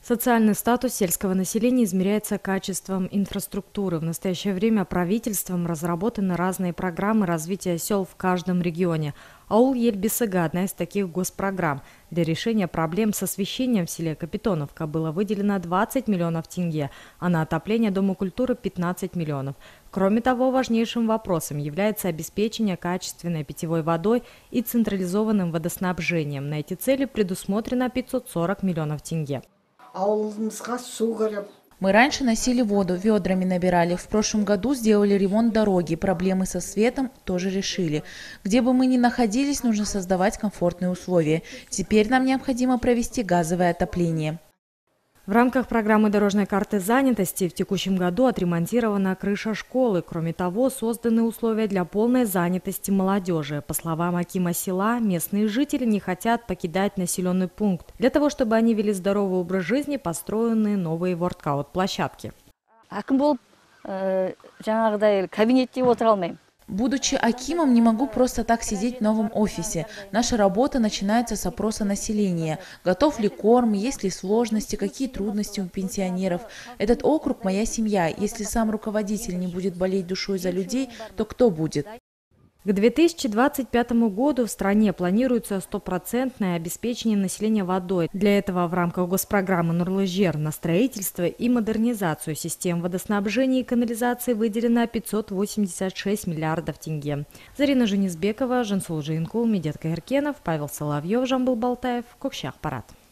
Социальный статус сельского населения измеряется качеством инфраструктуры. В настоящее время правительством разработаны разные программы развития сел в каждом регионе. Аул Ельбисыга – одна из таких госпрограмм. Для решения проблем с освещением в селе Капитоновка было выделено 20 миллионов тенге, а на отопление Дома культуры – 15 миллионов. Кроме того, важнейшим вопросом является обеспечение качественной питьевой водой и централизованным водоснабжением. На эти цели предусмотрено 540 миллионов тенге. Мы раньше носили воду, ведрами набирали. В прошлом году сделали ремонт дороги. Проблемы со светом тоже решили. Где бы мы ни находились, нужно создавать комфортные условия. Теперь нам необходимо провести газовое отопление. В рамках программы дорожной карты занятости в текущем году отремонтирована крыша школы. Кроме того, созданы условия для полной занятости молодежи. По словам акима села, местные жители не хотят покидать населенный пункт. Для того, чтобы они вели здоровый образ жизни, построены новые воркаут-площадки. Будучи акимом, не могу просто так сидеть в новом офисе. Наша работа начинается с опроса населения. Готов ли корм, есть ли сложности, какие трудности у пенсионеров. Этот округ – моя семья. Если сам руководитель не будет болеть душой за людей, то кто будет? К 2025 году в стране планируется стопроцентное обеспечение населения водой. Для этого в рамках госпрограммы «Нурлы-Жер» на строительство и модернизацию систем водоснабжения и канализации выделено 586 миллиардов тенге. Зарина Женисбекова, Жансул Жиинкул, Медет Каиркенов, Павел Соловьев, Жамбыл Балтаев, Кокшахпарат.